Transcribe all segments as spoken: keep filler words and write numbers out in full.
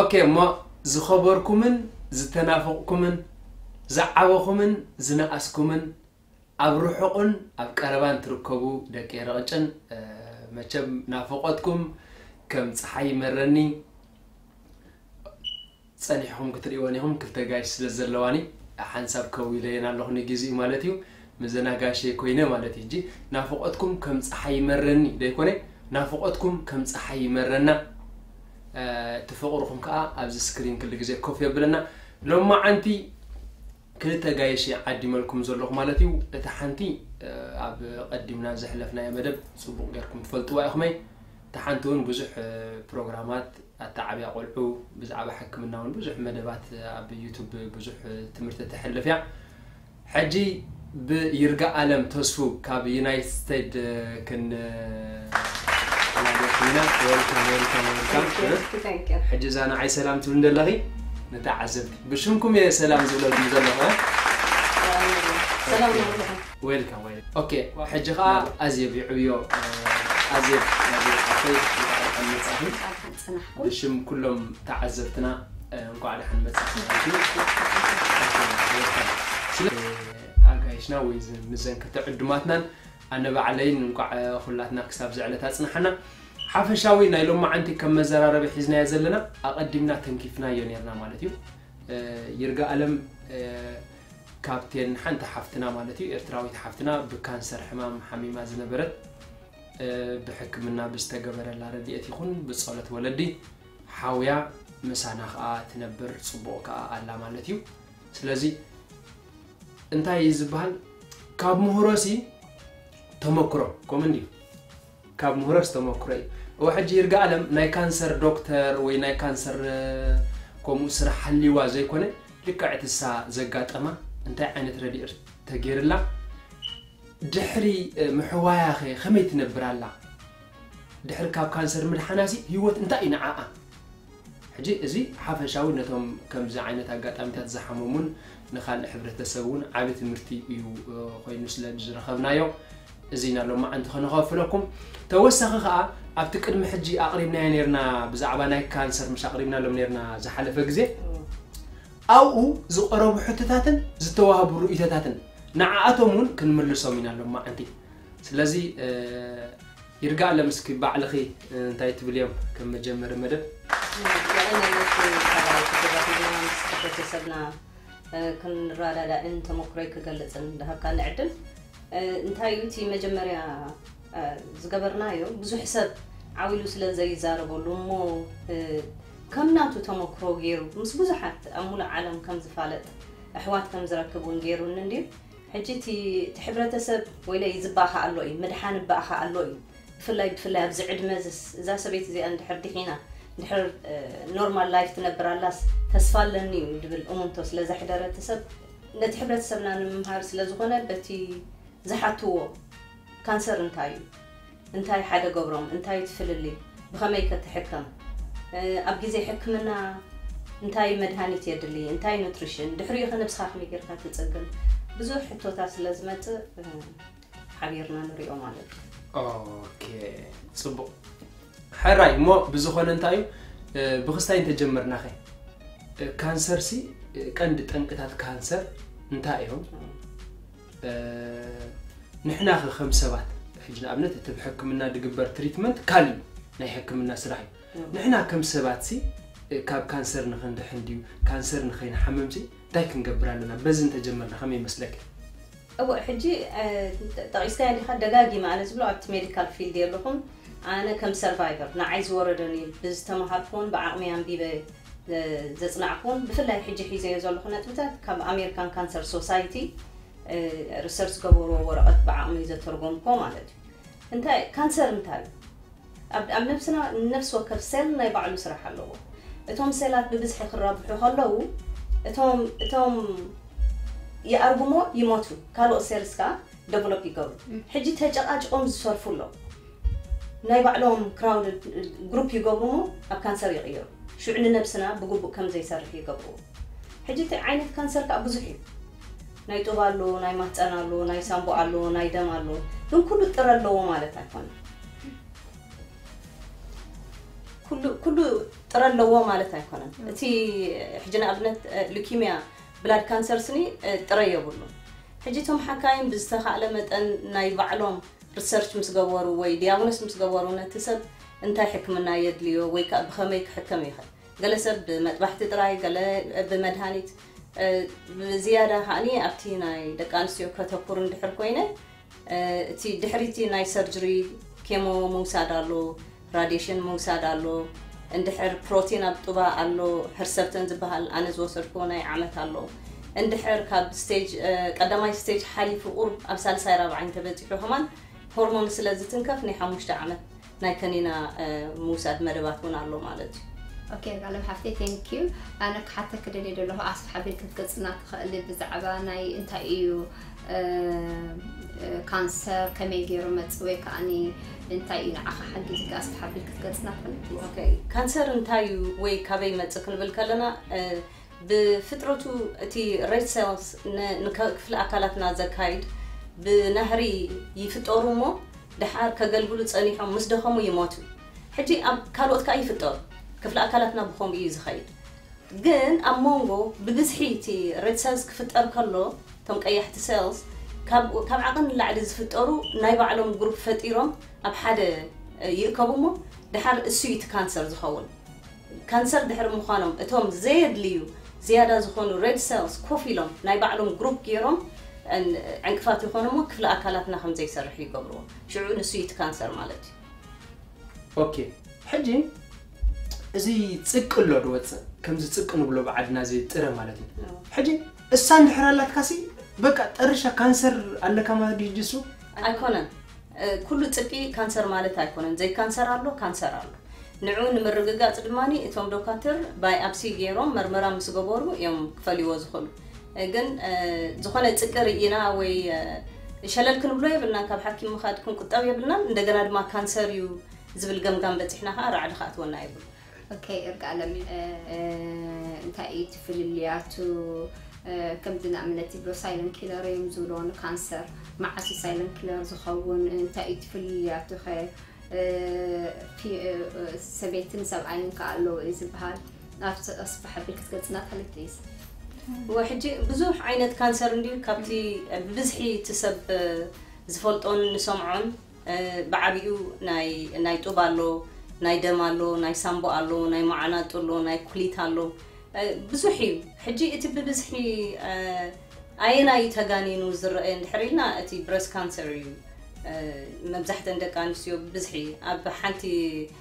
اوكي ما زخبركمن زتنافقكمن زعبكمن زنقاسكمن ابروحقن اب قربان تركبو دقي رقچن مچم نافقتكم كم صحي مرني صنيحهم كتريونيهم كلتغاش سلازلواني حنساب كوي لينا لهني غزي مالتيو مزناغاشي كوينه مالتي جي نافقتكم كم صحي مرني ديكوني نافقتكم كم صحي مرنا تفقركم كا ابز سكرين كل غزي كوفي بلنا لما انتي كلتغايشي عدي مالكم زلوخ مالتيو تحنتي اب قدمنا زحلفنا يا مدب صبوق غيركم تفلطوا اخمي تحنتون بزح بروجرامات التعبية قلعو بزعب حكمنا ونبزح مدبات بيوتيوب بزح تمرت تحلفيا حجي بيرجع عالم تصفو كاب يونايتد ستيت كن هنا ويلكم ويلكم ويلكم حجي زانا عاي سلام تقول لله نتعذب بشمكم يا سلام زولو مزلها سلام ويلكم ويلكم اوكي حجي خا ازيب يعيو ازيب ازيب بشم كلهم تعذبتنا نقعد حن مسحنا اغايشنا ويز مزن كتعدماتنا انا بعلين نقع خلاتنا كساب زعلتها صنحنا حفشاوي نايلو ما انت كم مزرارب حزنا يزلنا اقدمنا تنكيفنا يونيرنا مالتيو يرجع علم كابتن حنت حفتنا مالتيو ارتراوي حفتنا بكانسر حمام حميمه زنبرت بحكمنا بستجبر اللارديات يكون بصلة ولدي حاويا مسانا خا تنبر صبوكا على مالتيو سلازي انت يزبال كاب مهرسي تمكرو كومندي كاب مهرس تمكري واحد يرجع علم ناي كانسر دكتور وي ناي كانسر كومو سرح حليوا زي كونه لكعت السا زغاطما انت عينت ردير تغيرلا دحري محوايا اخي خميت نبرالا دحر كاب كانسر مدحناسي هيوت انت ينعا حجي ازي حفشاوي نتهم كم زي عينت اغاطامتات زحممون نخال حبرتسبون عابت مرتي يو خوينو سلا جرخبنايو ازينا لو ما انت خنخافلكم توسخ خا ابت قدم حجي اقربنا ينيرنا بزعبا ناي كانسر مش اقربنا لو نيرنا زحلفه غزي او زقرب حتتاتن زتواهب رؤيتاتن نعاتهم كنملسوا منا لما انت سلازي يرجع لمسكي بعلخي انتي تبليوم كم مجمر مدب يعني نحن كتبنا كن رادا لا انت مكري كغلصن ده كان عدل انتي يوتي مجمريا زغبرنايو بزو حساب عاويلو سلازي زاربولو مو كم ناتو تمكرو غيرو مس بزحات امول عالم كم زفالت احوات كم زركبون غيرو ندي حجتي تحبرتسب ولا يزباها الله مدحان باها الله فلاي فلاي بزعد مزس اذا سبيت زي عند حد هنا نحر نورمال لايف تنبرالاس تسفالني دبل امونتو سلا حدرتسب نتحبرتسبنا نمهار سلا زغونه بتي زحاتو كانسر انتاي انتاي حدا قبرهم انتاي تفللي بخميك تحكم اب غزي حكمنا انتاي مدهانيت يدلي انتاي نوتريشن دحري خنبس خاخمي غيركا تصقل بزو حتوتا سلازمت حبيرنا نريو مالك اوكي صبو حراي مو بزو خن انتايو بخستاي تجمرنا خي كانسر سي قند طنقتات كانسر انتايهم نحنا خمس سبات حجنا ابنت تبحكمنا دغبر تريتمنت كالي ناي حكمنا سراحي نحنا كم سبات سي كاب كانسر نخند حنديو كانسر نخين حممسي داي كنقبرالنا بزن تجمرنا خمي مسلك او حجي طايسكا يعني خد دغاغي معناته بلو ابت ميديكال فيلد يلكم انا كم سرفايفر نا عايز وردني بزتمهاركون بعميان بيبه زصنعكون بفلاي حجي حيزه يزلو خناتات كم امريكان كانسر سوسايتي ريسيرش قبرو ورقه بعمي زترغمكم معناته انت كانسر انتاي اب نفسنا نفس وكر سيلنا يبعلو سرح الله اتهم سيلات ببزح يخربحو هلو اتهم اتهم يارغمو يموتو كالو سيرسكا ديفلوب يقبل حجي تجاقاجقوم زصرفلو ناي بعلهم كراود جروب يقبلو اب كانسر يغيرو شعن نفسنا بقبو كم زي سرح يقبلو حجي عينت كانسر كابزحي ناي طوبالو ناي ماحصنالو ناي سامبوالو ناي دمالو دون كله طرلو مالت ايفون كله كله ترى اللو مالتها يكونن تي حجنا أبنت لوكيميا بلاد كانسر سني ترى يبولون حجتهم حكاين بستخدم متن ناي بعلهم ريسيرش مسجوروا وي دياغنوس مسجوروا نتسب انت حكمنا يدليو وي كبخميك حكم يخل قال سب مذبحت تراي قال بمدهانيت زيادة هاني أبتي ناي دكانسيو كتبورن دحر كوينه تي دحريتي ناي سيرجري كيمو موسادالو راديشن موسادالو اندحر بروتين أبطبا ألو هرسبتن زبهال أنا زوسر كوناي عمت ألو اندحر كاب ستيج قداماي ستيج حالي في قرب أبسال سايرة بعين تبتيحو همان هرمون سلازتن كفني حموشت عمت ناي كنينا موساد مرباتون ألو مالتي اوكي قالوا حفتي ثانك يو انا حتى كده اللي له اسف حبيت كتصنا اللي بزعبا ناي انت ايو كانسر كما يجيرو متصوي كاني انت اي نعخ حقي اسف حبيت كتصنا اوكي كانسر انتايو وي كابي متصكن بالكلنا بفطرته تي ريد سيلز نكفل اكلاتنا زكايد بنهري يفطرومو دحار كغلغلو صنيحو مسدخمو يموتو حجي كالوت كاي يفطر كفل أكلاتنا بخون بيز خير. جن أمونجو ببزحيتي ريد سيلز كفتر كله تم كأيحت سيلز كاب كاب عقن اللعدز فترو نايبة عليهم جروب فتيرهم أبحد يركبومو دحر السويت كانسر زخون. كانسر دحر مخانم اتهم زيد ليو زيادة زخونو ريد سيلز كوفيلهم نايبة عليهم جروب كيرهم أن عنكفات يخونمو كفل أكلاتنا خم زي سرحي قبرو شعون السويت كانسر مالتي. أوكي حجي. زي تسكل له دوت كم زي تسكل نقوله بعدنا زي ترى مالتي حجي السان حرالات كاسي بقى ترشة كانسر على كما يجلسوا أيقونن كل تسكي كانسر مالت أيقونن زي كانسر على كانسر على نعون من الرجاجات الماني اتهم دكاتر باي أبسي جيرهم مرمرة مسجبورو يوم كفلي وزخل جن زخانة تسكر ينا وي شلل كن بلوي بلنا كاب حكي مخادكم كتابي بلنا ندقنا ما كانسر يو زبل جم جم بتحنا هار على خاتونا يبل اوكي ارجع لم انت اي تفلياتو كم دنا عملتي بلو سايلنت كيلر يمزولون كانسر مع سي سايلنت كيلر زخون انت اي تفلياتو خير في سبعين سبعين قالوا يزبحال اصبح بالكتكتنا خليتيس وحجي بزوح عينت كانسر ندير كابتي بزحي تسب زفلطون نسمعون بعبيو ناي ناي توبالو ناي دمالو ناي سامبو ألو ناي معانات ألو ناي كليت ألو بزحي حجي إتي بزحي أينا يتغاني نوزر حرينا إتي بريس كانسر مبزحت عندك أنسيو بزحي أب حنتي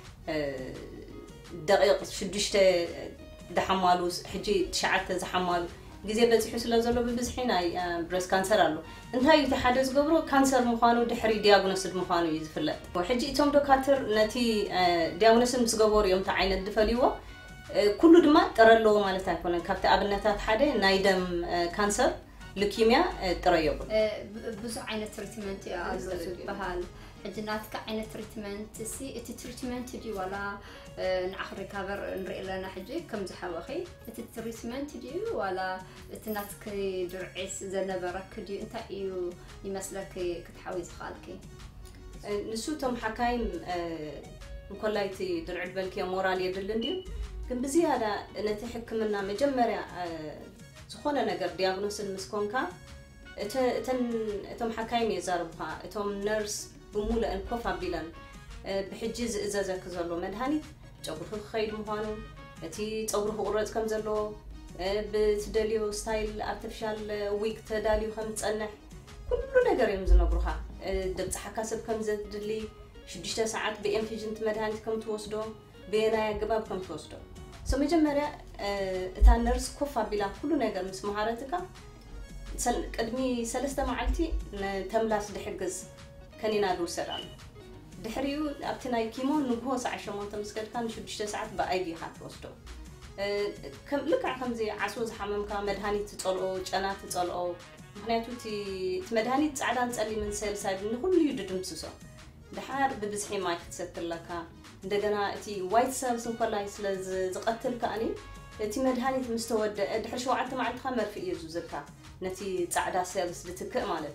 دقيق شدشته دحمالو حجي تشعت زحمال جزء بزحي سلازلو بزحي ناي بريس كانسر ألو انتهي يتحدث قبره كانسر مخانو دحري دياغنوس مخانو يزفلت وحجي توم دكاتر نتي دياغنوس مسغبور يوم تعين الدفليوه كله دما ترلو مالتا يكون كابت ابنتات حدا نايدم كانسر لوكيميا تريوب بزو عين تريتمنت يا بحال حجنات كعين تريتمنت سي اتي تريتمنت دي ولا نعخ ريكافر نري لنا حجي كم زحوخي اتي تريتمنت دي ولا اتناتك درعيس زنبرك دي انت ايو يمسلك كتحويز خالكي نسو توم حكايم مكلايتي درع بالكي مورال يدلن دي كم بزيادة نتي حكمنا مجمرة زخونا نقر دياغنوس المسكونكا اتن اتم حكايم يزاربها اتم نيرس بمولة انكوفا بيلان بحجز إزازة كزلو مدهاني تجبره خير مهانو تي تجبره قرط كم زلو بتدليو ستايل ارتفيشال ويك تداليو خم تصنح كل نجار يمزنا بروحها دبت حكاسب كم زد لي شديشة ساعات بإنفيجنت مدهاني كم توصدو بينا جباب كم توصدو سو مجمرة تانرس كوفا بلا كل نجار مس مهارتك سل قدمي سلسة معلتي تملاس دحجز كنينا دور سران دحريو أبتنا يكيمو نبهو ساعة شمون تمسكت كان شديشة ساعات بأيدي حات وصدو كم لك عكم زي عسوز حمام كان مدهاني تطلعو جنات تطلعو مخنياتو تي تمدهاني تعدان تسألي من سيل سايد من كل يددم تسوسو دحار ببزحي مايك تستر لك دغنا تي وايت سيلز نكولاي سلاز زقتل كاني تي مدهاني مستود دحر شو عدت معلتها مرفي يزو زكا نتي تعدا سيلز لتكئ مالتي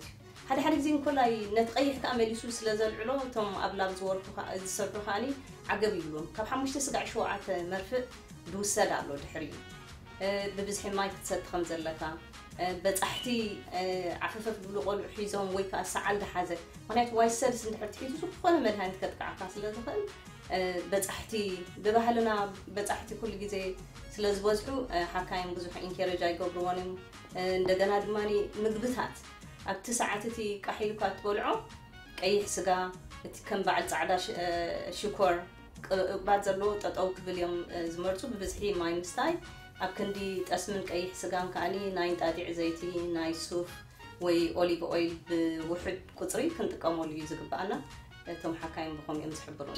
حد حد زين كلاي نتقيح كامل يسوس لزلعلو توم أبلاب زور السرطو خاني عقب يقولون كاب حمش تسقع شوعات مرفق دوسد على الحري ببزح مايك تسد خمسة لكا بتحتي عففت بلقول حيزون ويكا سعال دحازة هناك وايد سادس انت حرت حيزو سو خلنا من هاي تكتك عكاس لازخل بتحتي ببهلنا بتحتي كل جزء سلاز وزحو حكايم بزح إنكير جاي قبروانم ندجنا دماني مقبتات التسعة كحيل كاتبولعو كأي حسقة كم بعد عدا شكر بعد زلو تطوق باليوم زمرتو ببزحي ماي مستاي أكندي تأسمن كأي حسقان كأني ناين تادع زيتي ناي سوف وي أوليف أويل بوحد كتري كنت كامل يزق بأنا توم حكايم بخوم يمسح برون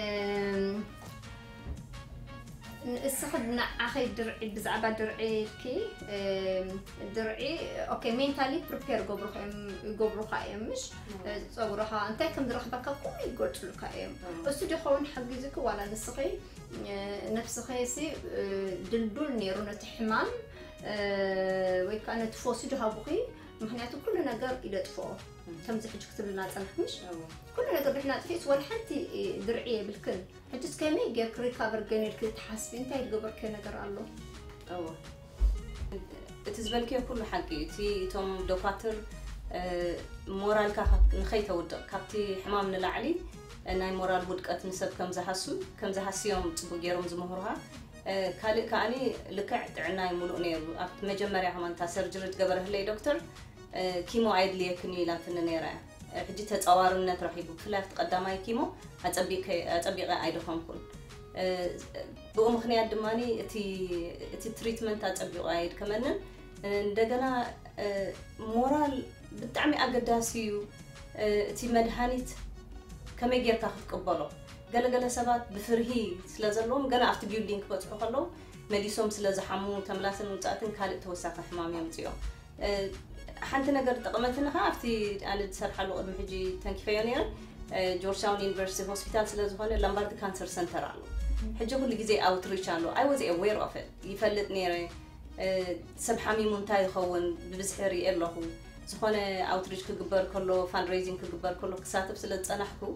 استخدمنا أخي درعي بزعبة درعي كي درعي أوكي مينتالي بريبير قبل خيم قبل خيم مش صورها أنت كم درخ بكا كل يقول لك خيم بس تجي خون حجزك ولا نسخي نفس خيسي دلدول نيرونة حمام وكانت فوسي جها بخي مهنياتو كل نجار إلى تفو كم زحج كتب لنا تنحمش كل نجار إحنا تحس ولا حتى درعية بالكل حجز كمية جا كريكافر جنير كده تحسبين تاي الجبر كنجار الله أوه تزبل كيف كل حقي تي توم دفاتر مورال كه نخيته ود كابتي حمام نلعلي ناي مورال ود قت نسب كم زحسو كم زحسيهم تبغيرهم زمهرها كالي كاني لكعت عناي ملؤ نيرو أب مجمرة هم أنت سيرجري تجبره لي دكتور كيمو عيد لي كني لا تنيرة حجيت هتصورنا تروحي بفلاك قدامي كيمو هتأبيك هتأبيك عيدهم كل بقوم خنيات دماني تي تي تريتمنت هتأبيك عيد كمان ندجنا مورال بتعمي أقداسيو تي مدهانيت كم يجي تاخد قبله قال قال سبات بفرهي سلازلهم قال أفتح بيولينك بتروح خلوا مديسوم سلازحمو تملاسن وتأتن كالت توسع حمام يمتيو حنتنا قرت قمتنا خافتي أنا تسرح له قدم حجي تانك فيونير جورجتاون يونيفرسيتي هوسبيتال سلازهون لامبارد كانسر سنتر عنه حجه كل جزء أوتريتش عنه I was aware of it يفلت نيره سبحامي منتاي خون ببزحري إلا هو زخانة أوتريتش كجبر كله فاندريزين كجبر كله كساتب سلت أنا حكو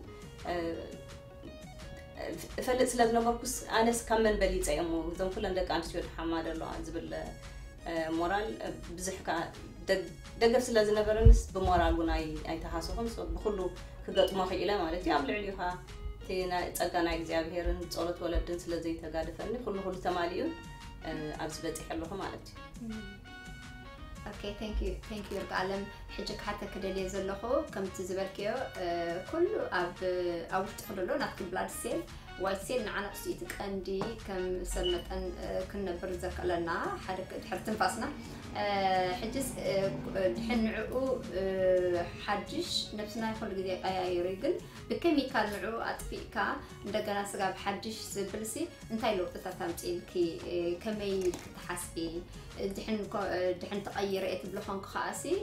فلت سلت نبركوس أنا كمان بليت أيامه زم كل عندك عن شوية حماد الله عز بالله مورال بزحكا دقر سلت نبرنس بمورال وناي أي تحاسهم صو بخلو كقط ما خيله مالتي قبل عليها تينا تأجنا إجزابيرن صارت ولدن سلت زي تقعد فني كله كله تماليون أبزبط يحلوها مالتي. Okay, thank you, thank you. رجعلم حجك حتى كده اللي زلخو كم تزبركيو كله أب أو تخلونه نحكي بلاد سيل والسيل نعنا بسيتك عندي كم سنة أن كنا برزك لنا حرك حرت نفسنا حجز دحين نعو حجش نفسنا يخلق دي أي رجل بكيميكال نعو أطفيكا ندقنا سقاب حجش زبلسي انتاي لو تتامتين كي كمي تحسبي دحين دحين تغير إيه تبلخون خاصي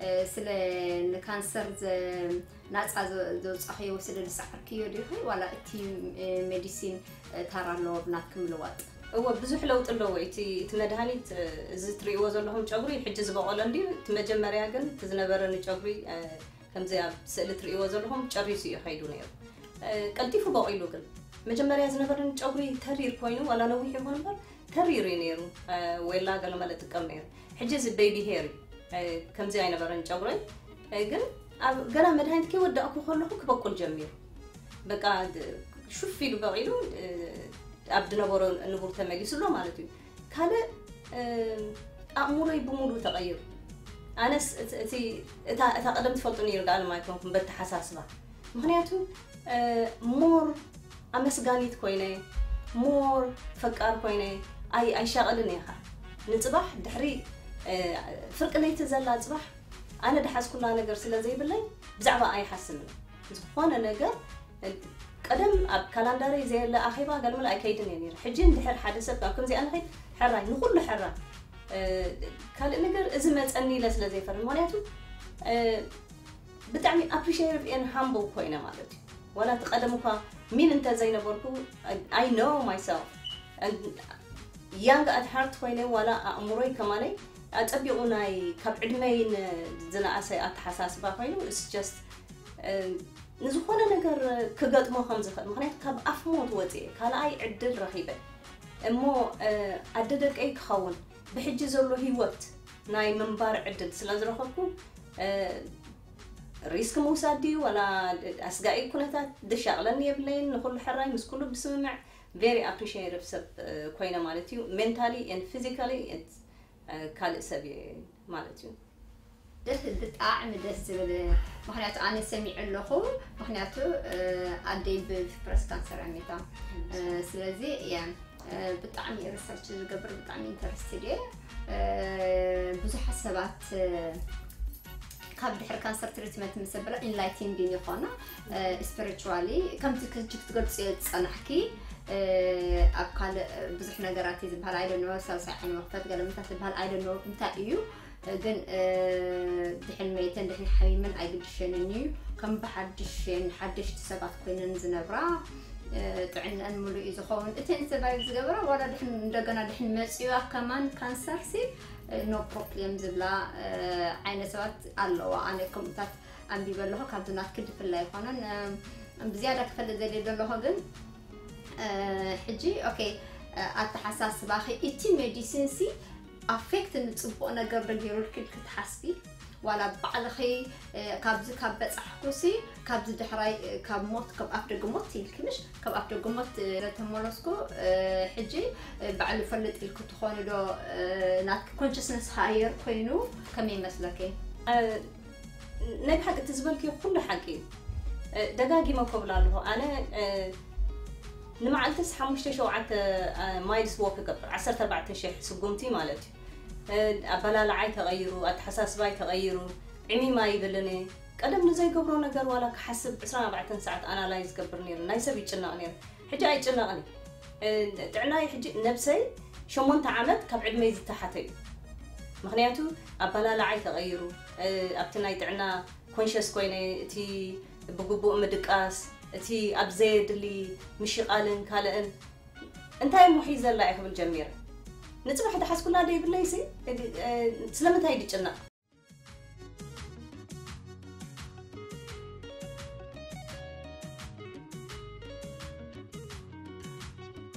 سلا كانسر ناس عز دوز أخي وسلا السحر كيو ديخي ولا تي ميديسين ترى لو بناتكم الوقت هو بزح لو تلو تي تمدهاني زتري وزلهم جبري حجز بقولندي تمجمريا جن تزنبرني جبري كم زي سألت ري وزلهم جريسي يخيدون ير كنتي بقولو جن مجمريا زنبرني جبري ترير كوينو ولا نوي يهون بر تريرين يرو ولا قالوا ملت كمير حجز بيبي هيري كم زي أنا برن جبري جن قال مدهاني كي ودا أكو خلهم كبقول جميل بقى شوف في بقولو أبدنا برا نبور تمالي سلوا مالتي كله أموري بمورو تغير أنا س تي تقدمت فلتني رجال ما يكون بنت حساس بقى مهنياتو مور أمس قانيت كوينة مور فكر كوينة أي أي شغلة نيها نصبح دحري فرق نيت زلات صبح أنا دحس كلها نجار سلا زي بالله بزعبة أي حسن زخانة نجار قدم أب كالندري زي اللي أخيبا قالوا لا أكيد يعني حجين دحر حادثة كم زي أنا خير حراي نقول له حراي كان نقدر إذا ما تسألني لس لزي فرمانياتو بتعمي appreciate in humble كوينة مالتي ولا تقدموك مين أنت زينا بركو I know myself and young at heart كوينة ولا أموري كماني أتبعوناي كاب عدمين زنا أسي أتحساس باقينو it's just نزخونا نجار كقد ما خمسة خد مخنيت كاب أفموت وتي كلا أي عدل رهيبة أمو عددك أي خون بحجز له هي وقت ناي منبار عدد سلاز رخبكم ريسك موسادي ولا أسقائي كنتا دشغلن يبلين نقول حراي مس كله بسمع very appreciative سب كوينا مالتيو mentally and physically it's كال سبي مالتيو ده دتاعم دس بال مخنياتو أنا سميع اللخو مخنياتو عدي بفرس كانسر عميتا سلازي يعني بتعمي research الجبر بتعمي interested بزح حسابات قبل حر كانسر تريتمنت مسبلة enlightening ديني خانا spiritually كم تكجك تقول تصنحكي أقل بزح نجاراتي زبال I don't know سال صحين وقفت قال متى زبال I don't know متى إيو جن دحين ميتين دحين حبيبا أيقد شننيو كم بحدش حدش تسبات كوينا نزنبرا تعنا الملو إذا خون إتين سبايب زجبرا ولا دحين دقنا دحين مسيوا كمان كانسر سي no problem زبلا عين سوات الله وأنا كمتات أم بيبلوها كابدونات كده في الله يخونن بزيادة كفل زي بيبلوها جن حجي أوكي أتحساس باخي إتي ميديسينسي affect نتصبق نجار رجيرو كل كتحسبي ولا بعلخي كابز كابز أحكوسي كابز دحراي كاب موت كاب أفter جموت تيلكمش كاب أفter جموت رتمولسكو حجي بعلو فلت الكتخون لو نات consciousنس higher كينو كمين مسلكي نبي حق تزبلكي كل حكي دقاقي ما قبل له أنا نمع التس حمشت شو عت مايلز ووك قبل عشرة أربعة شيء سقومتي مالتي أبلا لعي تغيروا أتحساس باي تغيروا عمي ما يبلني قدم نزاي قبرو نقر ولا كحسب عشرة أربعة ساعات أنا لا يزقبرني نايسة بيتشنقني حجة يتشنقني دعناي حجة نفسي شو من تعمد كبعد ما يزت تحتي مخنياتو أبلا لعي تغيروا أبتناي دعنا كونشس كويني تي بقبو مدقاس تي أبزيد اللي مشي قالن كالن انتهي محيزة لا يخبل جميرة نتصبح حدا حاس كلها دي بالليسي سلامتها يدي جنا